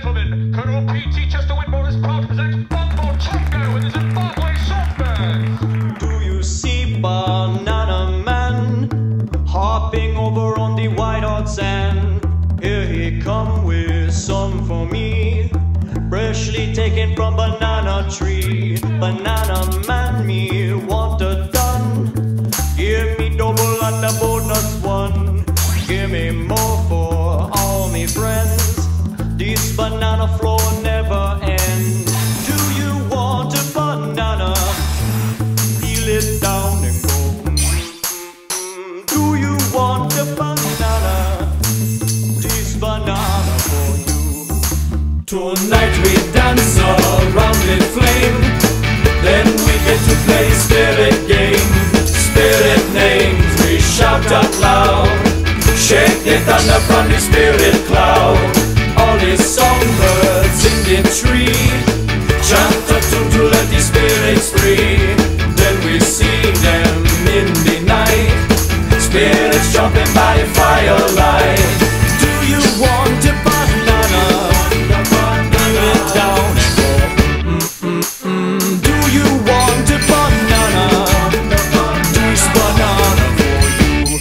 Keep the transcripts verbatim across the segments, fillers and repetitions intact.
gentlemen, Colonel P T Chester Whitmore is proud to present Bumbo Chungo with his Zimbabwe soft band. Do you see Banana Man hopping over on the white hot sand? Here he come with some for me, freshly taken from banana tree. Banana Man, me want a done. Give me double and a bonus one. Give me more for all me friends. This banana flow never ends. Do you want a banana? Peel it down and go. Mm-mm-mm. Do you want a banana? This banana for you. Tonight we dance around the flame, then we get to play spirit game. Spirit names we shout out loud, shake the thunder from the spirit cloud. All the songbirds in the tree chant a tune to let the spirits free. Then we see them in the night, spirits jumping by firelight. Do you want a banana? Peel it down and go. Mm-mm-mm. Do you want a banana? This banana for you.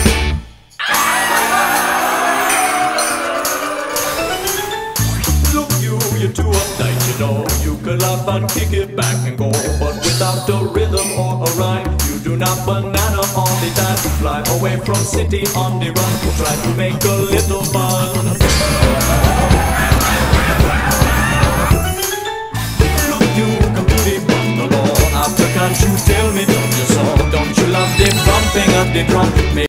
Look you, you're too uptight, you know. You could laugh and kick it back and go, but without a rhythm or a rhyme, you do not banana on the time. Fly away from city on the run, try to make a little fun. After can't you tell me, don't you so? Don't you love the bumping of the drum?